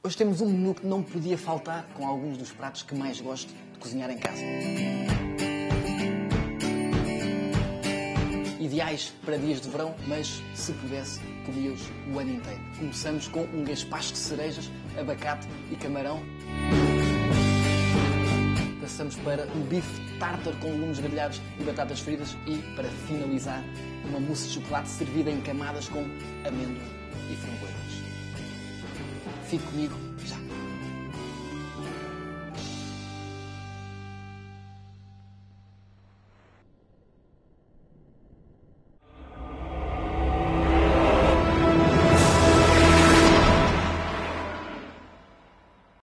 Hoje temos um menu que não podia faltar com alguns dos pratos que mais gosto de cozinhar em casa. Ideais para dias de verão, mas se pudesse, comia-os o ano inteiro. Começamos com um gaspacho de cerejas, abacate e camarão. Passamos para um bife tártaro com legumes grelhados e batatas fritas e, para finalizar, uma mousse de chocolate servida em camadas com amêndoa e framboesas. Fique comigo já.